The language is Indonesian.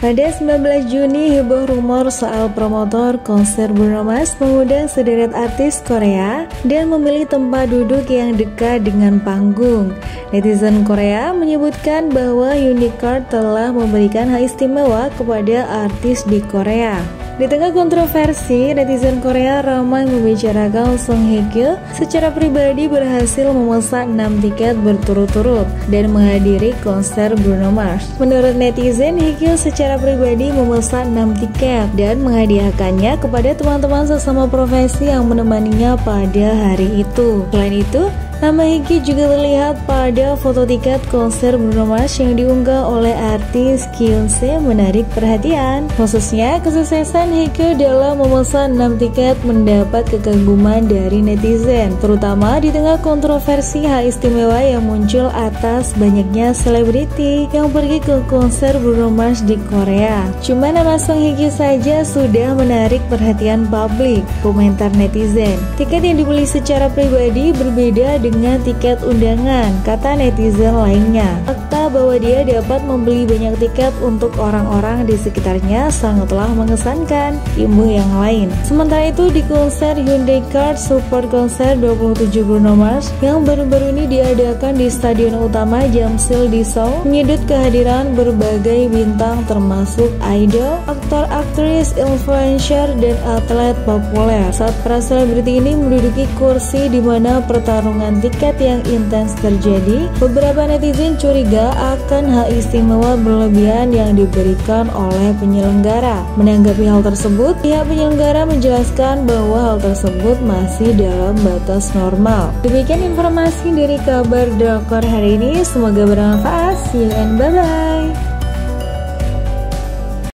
Pada 19 Juni, heboh rumor soal promotor konser Bruno Mars mengundang sederet artis Korea dan memilih tempat duduk yang dekat dengan panggung. Netizen Korea menyebutkan bahwa Unicard telah memberikan hak istimewa kepada artis di Korea. Di tengah kontroversi, netizen Korea ramai membicarakan Song Hye Kyo secara pribadi berhasil memesan 6 tiket berturut-turut dan menghadiri konser Bruno Mars. Menurut netizen, Hye Kyo secara pribadi memesan 6 tiket dan menghadiahkannya kepada teman-teman sesama profesi yang menemaninya pada hari itu. Selain itu, nama Hye Kyo juga terlihat pada foto tiket konser Bruno Mars yang diunggah oleh artis Kyunse menarik perhatian. Khususnya, kesuksesan Hye Kyo dalam memesan 6 tiket mendapat kekaguman dari netizen, terutama di tengah kontroversi hak istimewa yang muncul atas banyaknya selebriti yang pergi ke konser Bruno Mars di Korea. Cuma nama Song Hye Kyo saja sudah menarik perhatian publik, komentar netizen. Tiket yang dibeli secara pribadi berbeda dengan tiket undangan, kata netizen lainnya. Fakta bahwa dia dapat membeli banyak tiket untuk orang-orang di sekitarnya sangatlah mengesankan, imbuh yang lain. Sementara itu, di konser Hyundai Card Support Konser 27 Bruno Mars yang baru-baru ini diadakan di Stadion Utama Jamsil di Seoul, menyedot kehadiran berbagai bintang termasuk idol, aktor, aktris, influencer, dan atlet populer. Saat para selebriti ini menduduki kursi di mana pertarungan tiket yang intens terjadi, beberapa netizen curiga akan hak istimewa berlebihan yang diberikan oleh penyelenggara. Menanggapi hal tersebut, pihak penyelenggara menjelaskan bahwa hal tersebut masih dalam batas normal. Demikian informasi dari kabar Drakor hari ini, semoga bermanfaat. See you and bye-bye.